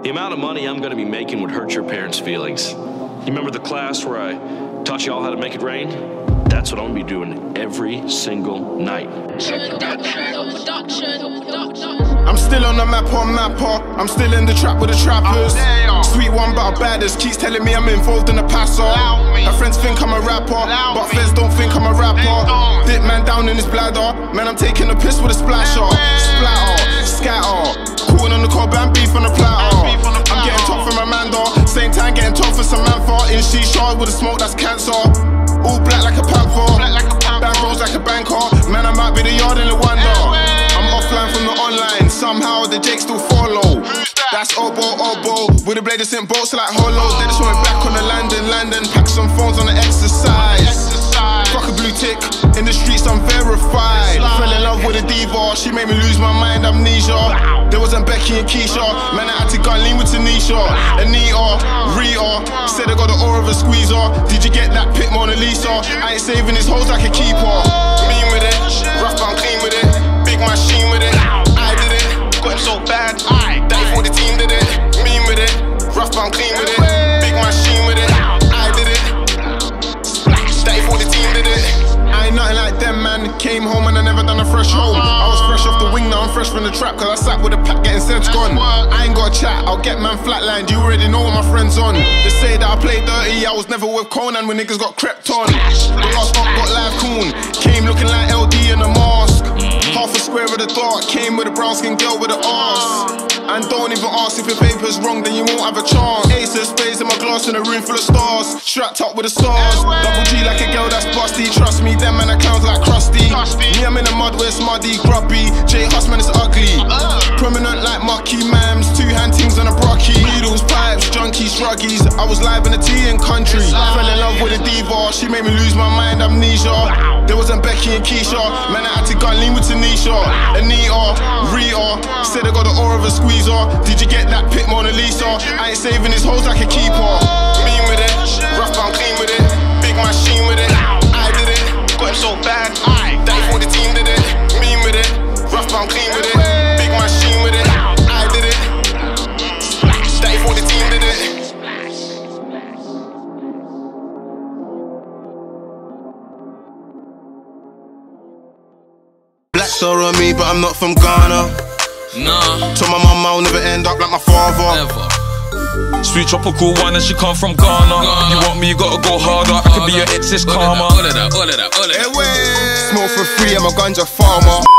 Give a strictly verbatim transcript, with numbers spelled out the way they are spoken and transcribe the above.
The amount of money I'm going to be making would hurt your parents' feelings. You remember the class where I taught you all how to make it rain? That's what I'm going to be doing every single night. I'm still on the map on mapper. I'm still in the trap with the trappers. Sweet one but baddest keeps telling me I'm involved in the passer. My friends think I'm a rapper, but feds don't think I'm a rapper. Dip man down in his bladder. Man, I'm taking a piss with a splasher. Splatter, scatter. Cooling on the cob and beef on the platter. I'm getting top from Amanda. Same time getting top for Samantha. In Shisha with the smoke that's cancer. All black like a panther. Bad rolls like a banker. Man, I might be the yard in the wonder. I'm offline from the online. Somehow the Jake still follow. That's Obo Obo. With a blade of sent bolts like hollows. They just went back on the landing. Landing. Pack some phones on the exercise. Fuck a blue tick. In the streets I'm verified. Fell in love with a diva. She made me lose my mind, amnesia. There wasn't Becky and Keisha. Man, I had to gun lean with Tanisha. Anita, Rita. Said I got the aura of a squeezer. Did you get that pic, Mona Lisa? I ain't saving these hoes like a keeper. Mean with it. Rough but I'm clean with it. Big machine with it. I did it. Got him so bad. That for the team did it. Mean with it. Rough but I'm clean with it. Big machine with it. I did it. That for the team did it. I ain't nothing like them, man. Came home and I never done a fresh home. I was fresh off the wing, now I'm fresh from the trap. Cause I sat with a pack getting sense gone. I ain't got a chat, I'll get man flatlined. You already know what my friends on. They say that I play dirty, I was never with Conan when niggas got crept on. The last up got live coon. Came looking like L D in a mask. Half a square of the dark. Came with a brown skin girl with an arse. And don't even ask if your paper's wrong, then you won't have a chance. Ace of spades in my glass in a room full of stars. Strapped up with the stars. Double G like a girl that's busty. Trust me, them man are clowns like Krusty. Me, I'm in the mud where it's muddy, grubby. J Husman is ugly. Prominent like Mucky Mams. Two hand teams on a brocky. Needles, pipes, junkies, druggies. I was live in the tea and country. Fell in love with a diva. She made me lose my mind, amnesia. There wasn't Becky and Keisha. Man, I had to gun lean with Tanisha. Anita, Rita. Said I got the aura of a squeezer. Did you get that pic, Mona Lisa? I ain't saving these hoes like a keeper. Mean with it. Rough but I'm clean with it. Big machine with it. I did it. Got him so bad. That for the team did it. Mean with it. Rough but I'm clean with it. Big machine with it. I did it. That for the team did it. Black star on me, but I'm not from Ghana. Nah. Told my mum I'll never end up like my father. Never. Sweet tropical wine and she come from Ghana. Ghana. You want me, you gotta go harder. I could be your ex's karma. All of that, all of that, all of that. Smoke for free, I'm a ganja farmer.